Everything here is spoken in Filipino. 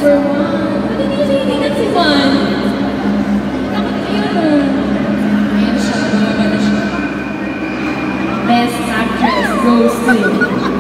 number one. Ba't hindi siya hinihingan si Juan? Bakit ayun mo? Ayan siya, bumaba na siya. Best actress goes to